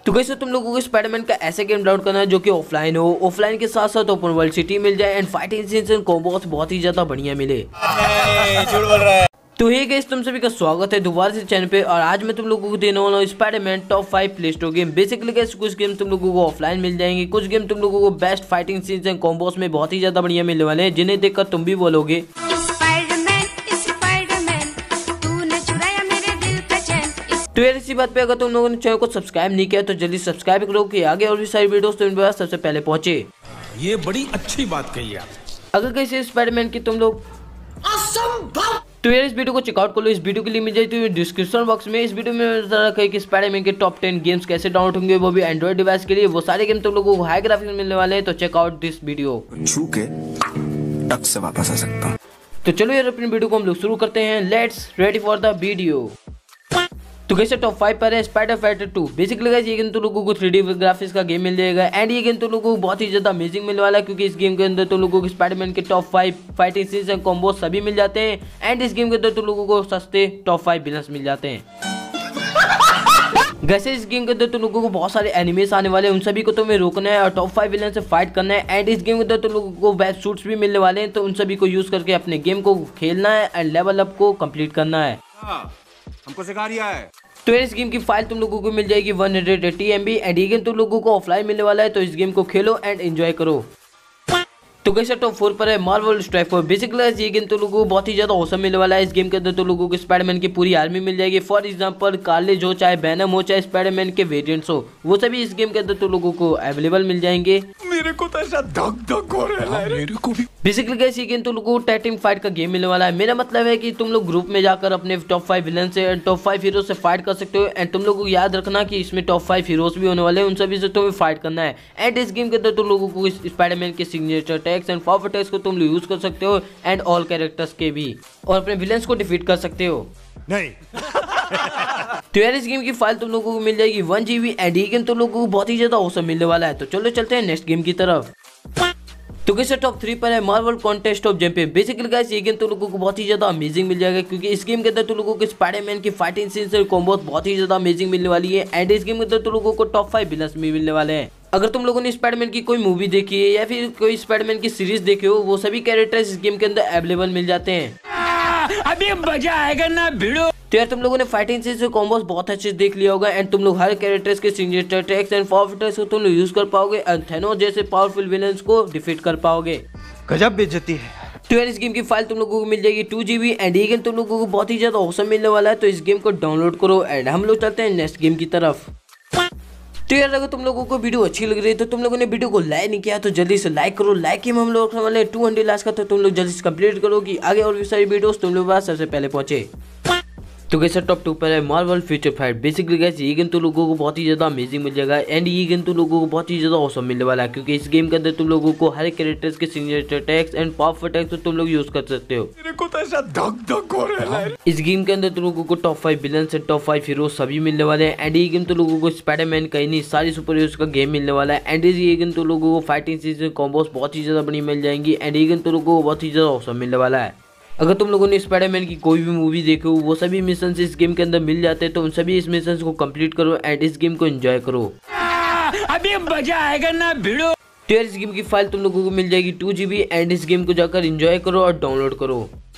तो कैसे तुम लोगों को स्पाइडरमैन का ऐसा गेम डाउनलोड करना है जो कि ऑफलाइन हो, ऑफलाइन के साथ साथ ओपन वर्ल्ड सिटी मिल जाए and fighting scenes and combos बहुत ही ज्यादा बढ़िया मिले। झूठ बोल रहा है। तो हे गाइस, तुम सभी का स्वागत है दोबारा से चैनल पे। और आज मैं तुम लोगों को देने वाला हूँ Spiderman top 5 play store game. Basically guys कुछ गेम तुम लोगों को ऑफलाइन मिल जाएंगे, कुछ गेम तुम लोगों को best fighting scenes and combos में बहुत ही ज्यादा बढ़िया मिलने वाले हैं, जिन्हें देखकर तुम भी बोलोगे तो यार इसी बात पे अगर तुम लोगों ने चैनल को सब्सक्राइब नहीं किया तो जल्दी सब्सक्राइब करो कि आगे और भी सारी वीडियोस तुम पास सबसे पहले पहुंचे। ये बड़ी अच्छी बात कही आप। अगर कैसे स्पाइडरमैन की तुम लोग तो यार इस वीडियो को चेकआउट कर लो। इस वीडियो के लिए मिल जाए डिस्क्रिप्शन बॉक्स में। इस वीडियो में बता रखा है कि स्पाइडरमैन के टॉप 10 गेम्स कैसे डाउनलोड होंगे, वो भी एंड्रॉइड डिवाइस के लिए। वो सारे गेम तुम लोगों को हाई ग्राफिक्स में मिलने वाले हैं, तो चेकआउट दिस वीडियो। छू के टक से वापस आ सकता हूँ। तो चलो यार अपनी वीडियो को हम लोग शुरू करते हैं। Let's ready for the video. तो कैसे टॉप 5 पर है स्पाइडर फाइटर 2। बेसिकली गाइस ये गेम तो लोगों को 3D ग्राफिक्स का गेम मिल जाएगा एंड ये गेम तो लोगों को बहुत ही ज्यादा अमेजिंग मिलने वाला है, क्योंकि इस गेम के अंदर तो लोगों को स्पाइडरमैन के top 5 fighting scenes and combo सभी मिल जाते हैं एंड इस गेम के अंदर तो लोगों को सस्ते टॉप 5 विलन्स मिल जाते हैं। वैसे इस गेम के अंदर तो लोगों को बहुत सारे एनिमेस आने वाले हैं, उन सभी को तुम्हें रोकना है और टॉप 5 विलन से फाइट करना है एंड इस गेम के अंदर तो लोगों को बेस्ट सूट्स भी मिलने वाले हैं, तो उन सभी को यूज करके अपने गेम को खेलना है एंड लेवल अप को कंप्लीट करना है। हमको सिखा रिया है। तो इस गेम की फाइल तुम लोगों को मिल जाएगी 180 MB एंड ये गेम तुम लोगों को ऑफलाइन मिलने वाला है, तो इस गेम को खेलो एंड एंजॉय करो। तो कैसे टॉप 4 पर है मार्वल स्ट्राइक फोर्स। बेसिकली ये गेम तो लोगों को बहुत ही ज्यादा औसम मिलने वाला है। इस गेम के अंदर तो लोगों को स्पाइडरमैन की पूरी आर्मी मिल जाएगी। फॉर एग्जांपल कार्लेज हो, चाहे बैनम हो, चाहे स्पाइडरमैन के वेरिएंट्स हो, वो सभी इस गेम के अंदर तो लोगों को अवेलेबल मिल जाएंगे। मेरे को तो ऐसा धक धक हो रहा है। मेरे को भी। बेसिकली गाइस ये गेम तो लोगों को टैग टीम फाइट का गेम मिलने वाला है। मेरा मतलब है कि तुम लोग ग्रुप में जाकर अपने टॉप 5 विलन से टॉप 5 हीरो से फाइट कर सकते हो एंड तुम लोगों को याद रखना कि इसमें टॉप 5 हीरोज भी होने वाले हैं, उन सभी से तुम्हें फाइट करना है एंड इस गेम के अंदर तुम लोगों को स्पाइडरमैन के signature attacks and power attacks को तुम लोग यूज कर सकते हो एंड ऑल कैरेक्टर्स के भी, और अपने विलन्स को डिफीट कर सकते हो। नहीं। तो यार इस गेम की फाइल तुम लोगों को मिल जाएगी 1 GB एंड ये गेम तुम लोगों को बहुत ही ज्यादा औसम मिलने वाला है। तो चलो चलते हैं नेक्स्ट गेम की तरफ। तो कैसे टॉप 3 पर है Marvel contest of champion. Basically guys ये गेम तो लोगों को बहुत ही ज्यादा अमेजिंग मिल जाएगा, क्योंकि इस गेम के अंदर तो लोगों को स्पाइडरमैन की फाइटिंग सीन्स और कॉम्बोस बहुत ही ज्यादा अमेजिंग मिलने वाली है एंड इस गेम के अंदर तो लोगों को टॉप 5 विलन्स भी मिलने वाले हैं। अगर तुम लोगों ने स्पाइडरमैन की कोई मूवी देखी है या फिर कोई स्पाइडरमैन की सीरीज देखी हो, वो सभी कैरेक्टर्स इस गेम के अंदर अवेलेबल मिल जाते हैं। अभी मजा आएगा ना भिड़ो। तो यार तुम लोगों ने फाइटिंग सीन्स और कॉम्बोस बहुत अच्छे से देख लिया होगा एंड तुम लोग हर कैरेक्टर्स के signature attacks and power attacks को तुम लोग यूज कर पाओगे एंड थैनोस जैसे पावरफुल विलन्स को डिफीट कर पाओगे। गजब बेइज्जती है। तो यार इस गेम की फाइल तुम लोगों को मिल जाएगी 2 GB एंड ये गेम तुम लोगों को बहुत ही ज्यादा औसम मिलने वाला है, तो इस गेम को डाउनलोड करो एंड हम लोग चलते हैं नेक्स्ट गेम की तरफ। तो यार अगर तुम लोगों को वीडियो अच्छी लग रही है तो तुम लोगों ने वीडियो को लाइक नहीं किया तो जल्दी से लाइक करो। लाइक में हम लोग वाले 200 लाइक्स का, तो तुम लोग जल्दी से कंप्लीट करो कि आगे और भी सारी वीडियोस तुम लोग पास सबसे पहले पहुंचे। तो कैसे टॉप 2 पर है Marvel future fight. Basically guys ये गेम तो लोगों को बहुत ही ज्यादा अमेजिंग मिल जाएगा एंड ये गेम तो लोगों को बहुत ही ज्यादा औसम मिलने वाला है, क्योंकि इस गेम के अंदर तुम लोगों को हर कैरेक्टर्स के signature attacks and power attacks को तुम लोग यूज कर सकते हो। मेरे को तो ऐसा धक धक हो रहा है। इस गेम के अंदर तुम लोगों को top 5 villains and top 5 hero सभी मिलने वाले हैं एंड ये गेम तो लोगों को स्पाइडरमैन का ही नहीं सारी सुपर हीरोज का गेम मिलने वाला है एंड ये गेम तो लोगों को फाइटिंग सीजन कॉम्बोस बहुत ही ज्यादा बड़ी मिल जाएंगी एंड ये गेम तो लोगों को बहुत ही ज्यादा औसम मिलने वाला है। अगर तुम लोगों ने स्पाइडरमैन की कोई भी मूवी देखी हो, वो सभी मिशन इस गेम के अंदर मिल जाते हैं, तो उन सभी इस मिशन को कंप्लीट करो एंड इस गेम को एंजॉय करो। अभी मजा आएगा ना भिड़ो। तो यार इस गेम की फाइल तुम लोगों को मिल जाएगी 2 GB एंड इस गेम को जाकर एंजॉय करो और डाउनलोड करो।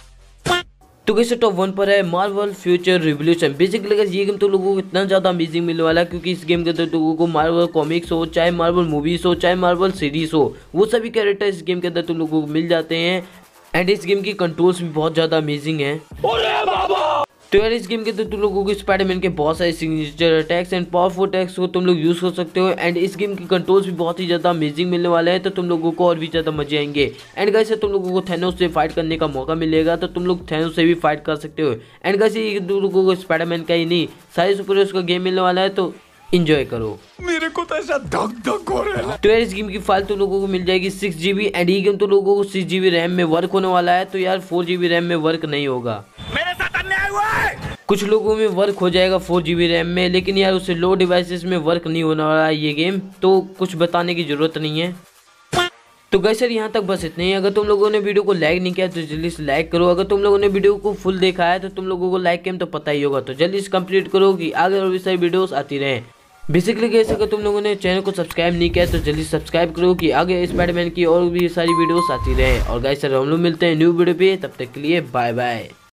तो कैसे टॉप 1 पर है मार्वल फ्यूचर रिवॉल्यूशन। बेसिकली ये गेम तो लोगों को इतना ज्यादा अमेजिंग मिलने वाला है, क्योंकि इस गेम के अंदर लोगों को मार्वल कॉमिक्स हो, चाहे मार्वल मूवीज हो, चाहे मार्वल सीरीज हो, वो सभी कैरेक्टर इस गेम के अंदर तुम लोगों को मिल जाते हैं एंड इस गेम की कंट्रोल्स भी बहुत ज्यादा अमेजिंग है। तो यार इस गेम के अंदर तुम लोगों को स्पाइडरमैन के बहुत सारे signature attacks and powerful attacks को तुम लोग यूज कर सकते हो एंड इस गेम की कंट्रोल्स भी बहुत ही ज्यादा अमेजिंग मिलने वाले हैं, तो तुम लोगों को और भी ज्यादा मजे आएंगे एंड गाइस तुम लोगों को थैनोस से फाइट करने का मौका मिलेगा, तो तुम लोग थैनोस से भी फाइट कर सकते हो एंड गाइस ये तुम लोगों को स्पाइडरमैन का ही नहीं सारे सुपर हीरोज का गेम मिलने वाला है, तो एंजॉय करो। मेरे को तो ऐसा धक धक हो रहा है। तो यार इस गेम की फाइल तो लोगों को मिल जाएगी 6 GB एंड ये गेम तो लोगों को 6 GB रैम में वर्क होने वाला है, तो यार 4 GB रैम में वर्क नहीं होगा। मेरे साथ अन्याय हुआ है। कुछ लोगों में वर्क हो जाएगा 4 GB रैम में, लेकिन यार उससे लो डिवाइसेस में वर्क नहीं होने वाला है ये गेम, तो कुछ बताने की जरूरत नहीं है। तो गाइस यार यहाँ तक बस इतना ही। अगर तुम लोगों ने वीडियो को लाइक नहीं किया तो जल्दी से लाइक करो। अगर तुम लोगों ने वीडियो को फुल देखा है तो तुम लोगों को लाइक गेम तो पता ही होगा, तो जल्दी से कंप्लीट करो कि आगे और भी सारी वीडियोस आती रहें। बेसिकली गाइस अगर तुम लोगों ने चैनल को सब्सक्राइब नहीं किया तो जल्दी सब्सक्राइब करो कि आगे स्पाइडरमैन की और भी सारी वीडियोस आती रहे। और गाइस हम लोग मिलते हैं न्यू वीडियो पे, तब तक के लिए बाय बाय।